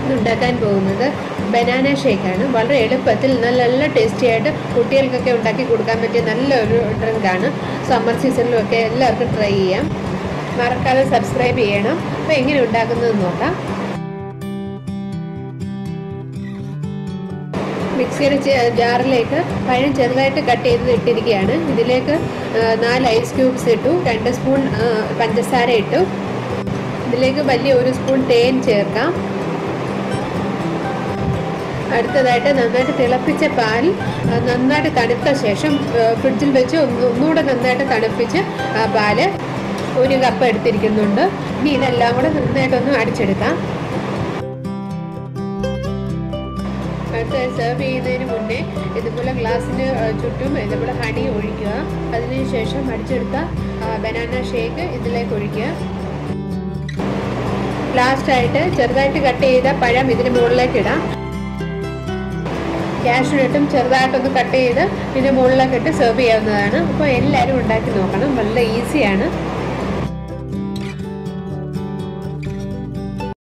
ഇന്ന് ഉണ്ടാക്കാൻ പോകുന്നത് ബനാന ഷേക്കാണ്. വളരെ എളുപ്പത്തിൽ നല്ല ടേസ്റ്റി ആയിട്ട് കുട്ടികൾക്കൊക്കെ ഉണ്ടാക്കി കൊടുക്കാൻ പറ്റിയ നല്ലൊരു ഡ്രിങ്കാണ്. സമ്മർ സീസണിലുമൊക്കെ എല്ലാവർക്കും ട്രൈ ചെയ്യാം. മറക്കാതെ സബ്സ്ക്രൈബ് ചെയ്യണം. അപ്പോൾ എങ്ങനെ ഉണ്ടാക്കുന്നത് നോക്കാം. മിക്സിയുടെ ജാറിലേക്ക് പഴം ചെറുതായിട്ട് കട്ട് ചെയ്ത് ഇട്ടിരിക്കുകയാണ്. ഇതിലേക്ക് 4 ഐസ് ക്യൂബ്സ് ഇട്ടു, 2 സ്പൂൺ പഞ്ചസാര ഇട്ടു. ഇതിലേക്ക് വലിയ 1 സ്പൂൺ തേൻ ചേർക്കാം. അടുത്തതായിട്ട് നന്നായിട്ട് തിളപ്പിച്ച പാൽ നന്നായിട്ട് തണുത്ത ശേഷം ഫ്രിഡ്ജിൽ വെച്ച് ഒന്നുകൂടെ നന്നായിട്ട് തണുപ്പിച്ച് പാല് 1 കപ്പ് എടുത്തിരിക്കുന്നുണ്ട്. ഇനി ഇതെല്ലാം കൂടെ നന്നായിട്ടൊന്ന് അടിച്ചെടുക്കാം. അടുത്ത സെർവ് ചെയ്യുന്നതിന് മുന്നേ ഇതുപോലെ ഗ്ലാസ്സിന് ചുറ്റും ഇതുപോലെ ഹണി ഒഴിക്കുക. അതിനുശേഷം അടിച്ചെടുത്ത ബനാന ഷേക്ക് ഇതിലേക്ക് ഒഴിക്കുക. ലാസ്റ്റായിട്ട് ചെറുതായിട്ട് കട്ട് ചെയ്ത പഴം ഇതിന് മുകളിലേക്ക് ഇടാം. കാഷ്യൂനട്ടും ചെറുതായിട്ടൊന്ന് കട്ട് ചെയ്ത് ഇതിന് മുകളിലേക്ക് ഇട്ട് സെർവ് ചെയ്യാവുന്നതാണ്. അപ്പോൾ എല്ലാവരും ഉണ്ടാക്കി നോക്കണം. വളരെ ഈസിയാണ്.